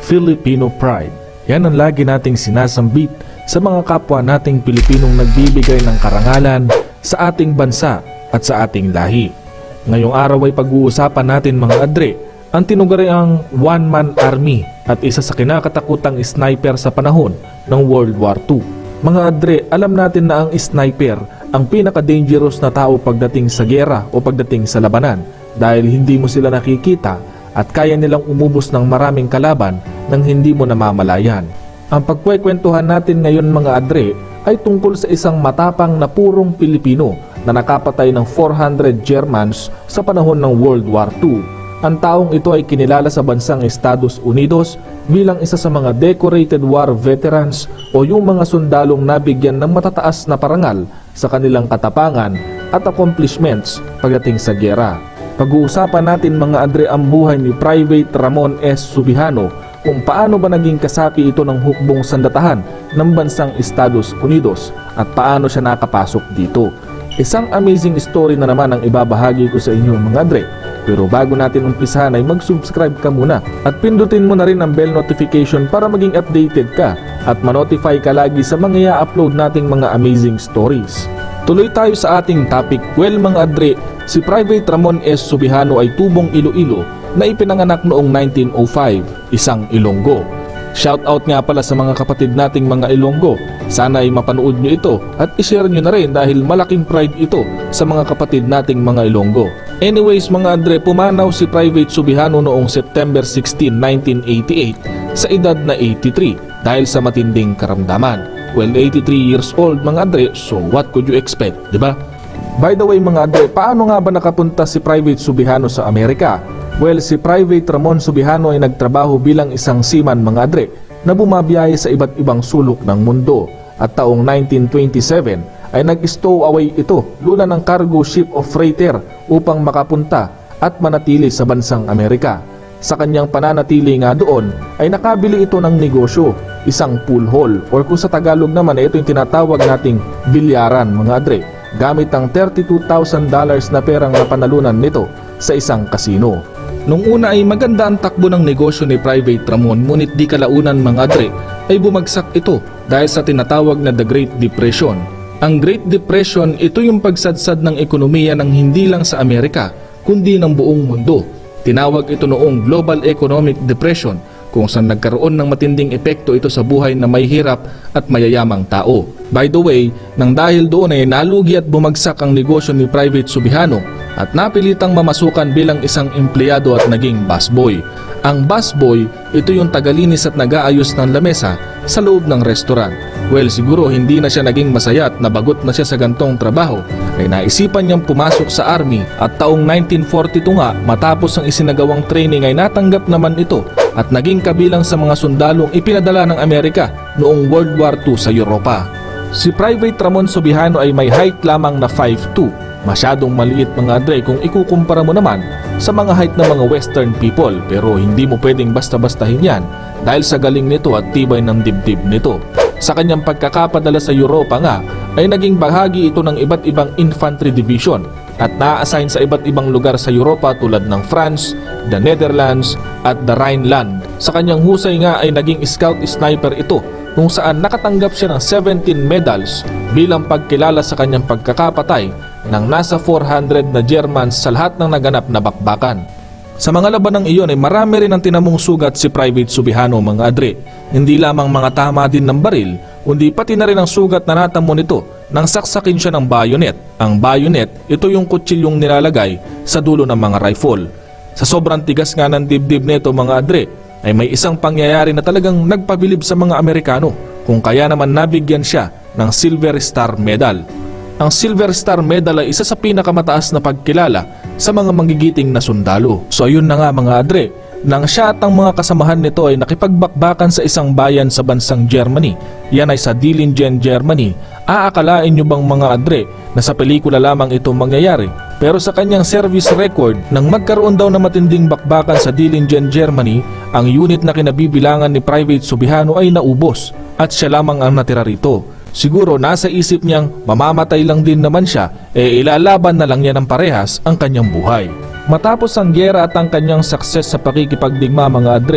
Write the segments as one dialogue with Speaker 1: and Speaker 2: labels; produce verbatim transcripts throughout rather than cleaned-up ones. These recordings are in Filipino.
Speaker 1: Filipino pride. Yan ang lagi nating sinasambit sa mga kapwa nating Pilipinong nagbibigay ng karangalan sa ating bansa at sa ating lahi. Ngayong araw ay pag-uusapan natin mga adre ang tinuguriang one-man army at isa sa kinakatakutang sniper sa panahon ng World War Two. Mga adre, alam natin na ang sniper ang pinaka-dangerous na tao pagdating sa giyera o pagdating sa labanan dahil hindi mo sila nakikita at kaya nilang umubos ng maraming kalaban nang hindi mo namamalayan. Ang pagkwekwentuhan natin ngayon mga adre ay tungkol sa isang matapang na purong Pilipino na nakapatay ng four hundred Germans sa panahon ng World War Two. Ang taong ito ay kinilala sa bansang Estados Unidos bilang isa sa mga decorated war veterans o yung mga sundalong nabigyan ng matataas na parangal sa kanilang katapangan at accomplishments pagdating sa giyera. Pag-uusapan natin mga adre ang buhay ni Private Ramon S. Subihano kung paano ba naging kasapi ito ng hukbong sandatahan ng bansang Estados Unidos at paano siya nakapasok dito. Isang amazing story na naman ang ibabahagi ko sa inyo mga adre. Pero bago natin umpisahan ay mag-subscribe ka muna at pindutin mo na rin ang bell notification para maging updated ka at ma-notify ka lagi sa mga i-upload nating mga amazing stories. Tuloy tayo sa ating topic. Well mga adre, si Private Ramon S. Subihano ay tubong Iloilo na ipinanganak noong nineteen oh five, isang Ilonggo. Shoutout nga pala sa mga kapatid nating mga Ilonggo. Sana ay mapanood nyo ito at ishare nyo na rin dahil malaking pride ito sa mga kapatid nating mga Ilonggo. Anyways mga adre, pumanaw si Private Subihano noong September sixteen, nineteen eighty-eight sa edad na eighty-three dahil sa matinding karamdaman. Well, eighty-three years old mga adre, so what could you expect, di ba? By the way mga adre, paano nga ba nakapunta si Private Subihano sa Amerika? Well, si Private Ramon Subihano ay nagtrabaho bilang isang seaman mga adre na bumabiyahe sa iba't ibang sulok ng mundo at taong nineteen twenty-seven ay nag-stowaway ito lula ng cargo ship of freighter upang makapunta at manatili sa bansang Amerika. Sa kanyang pananatili nga doon ay nakabili ito ng negosyo, isang pool hall or kung sa Tagalog naman ito yung tinatawag nating bilyaran mga adre gamit ang thirty-two thousand dollars na perang napanalunan nito sa isang kasino. Nung una ay maganda ang takbo ng negosyo ni Private Ramon ngunit di kalaunan mga adre ay bumagsak ito dahil sa tinatawag na The Great Depression. Ang Great Depression ito yung pagsadsad ng ekonomiya ng hindi lang sa Amerika kundi ng buong mundo. Tinawag ito noong Global Economic Depression kung saan nagkaroon ng matinding epekto ito sa buhay na may hirap at mayayamang tao. By the way, nang dahil doon ay nalugi at bumagsak ang negosyo ni Private Subihano at napilitang mamasukan bilang isang empleyado at naging busboy. Ang busboy, ito yung tagalinis at nag-aayos ng lamesa sa loob ng restaurant. Well, siguro hindi na siya naging masaya at nabagot na siya sa gantong trabaho ay naisipan niyang pumasok sa army at taong nineteen forty-two nga matapos ang isinagawang training ay natanggap naman ito at naging kabilang sa mga sundalong ipinadala ng Amerika noong World War Two sa Europa. Si Private Ramon Subihano ay may height lamang na five two. Masyadong maliit mga adre kung ikukumpara mo naman sa mga height ng mga western people pero hindi mo pwedeng basta-bastahin yan dahil sa galing nito at tibay ng dibdib nito. Sa kanyang pagkakapadala sa Europa nga ay naging bahagi ito ng iba't ibang infantry division at na-assign sa iba't ibang lugar sa Europa tulad ng France, the Netherlands at the Rhineland. Sa kanyang husay nga ay naging scout sniper ito kung saan nakatanggap siya ng seventeen medals bilang pagkilala sa kanyang pagkakapatay ng nasa four hundred na Germans sa lahat ng naganap na bakbakan. Sa mga labanang iyon ay marami rin ang tinamong sugat si Private Subihano mga adre. Hindi lamang mga tama din ng baril, kundi pati na rin ang sugat na natamo nito nang saksakin siya ng bayonet. Ang bayonet, ito yung kutsilyong nilalagay sa dulo ng mga rifle. Sa sobrang tigas nga ng dibdib nito mga adre, ay may isang pangyayari na talagang nagpabilib sa mga Amerikano kung kaya naman nabigyan siya ng Silver Star Medal. Ang Silver Star Medal ay isa sa pinakamataas na pagkilala sa mga manggigiting na sundalo. So ayun na nga mga adre, nang siya at ang mga kasamahan nito ay nakipagbakbakan sa isang bayan sa bansang Germany, yan ay sa Dillingen, Germany, aakalain nyo bang mga adre na sa pelikula lamang ito mangyayari? Pero sa kanyang service record, nang magkaroon daw na matinding bakbakan sa Dillingen, Germany, ang unit na kinabibilangan ni Private Subihano ay naubos at siya lamang ang natira rito. Siguro nasa isip niyang mamamatay lang din naman siya, e ilalaban na lang niya ng parehas ang kanyang buhay. Matapos ang gyera at ang kanyang success sa pakikipagdigma mga adre,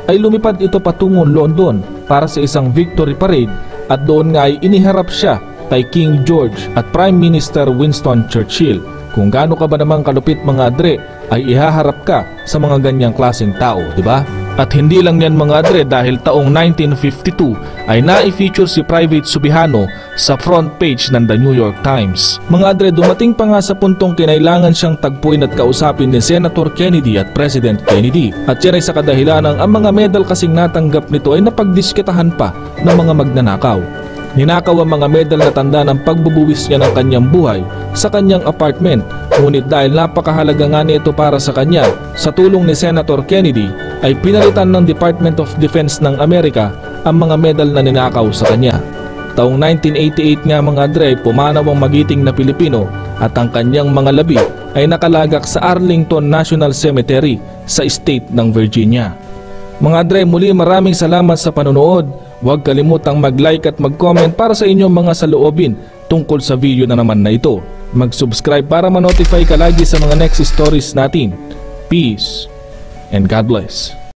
Speaker 1: ay lumipad ito patungong London para sa isang victory parade at doon nga ay iniharap siya kay King George at Prime Minister Winston Churchill. Kung gaano ka ba namang kalupit mga Dre ay ihaharap ka sa mga ganyang klaseng tao, di ba? At hindi lang yan mga Dre, dahil taong nineteen fifty-two ay na-feature si Private Subihano sa front page ng The New York Times. Mga Dre, dumating pa nga sa puntong kinailangan siyang tagpuin at kausapin ni Senator Kennedy at President Kennedy. At yan ay sa kadahilanang ang mga medal kasing natanggap nito ay napagdiskitahan pa ng mga magnanakaw. Ninakaw ang mga medal na tanda ng pagbubuwis niya ng kanyang buhay sa kanyang apartment, ngunit dahil napakahalaga nga nito para sa kanya, sa tulong ni Senator Kennedy ay pinalitan ng Department of Defense ng Amerika ang mga medal na ninakaw sa kanya. Taong nineteen eighty-eight nga mga Dre, pumanaw ang magiting na Pilipino at ang kanyang mga labi ay nakalagak sa Arlington National Cemetery sa state ng Virginia. Mga Dre, muli maraming salamat sa panonood. Huwag kalimutang mag-like at mag-comment para sa inyong mga saloobin tungkol sa video na naman na ito. Mag-subscribe para ma-notify ka lagi sa mga next stories natin. Peace and God bless.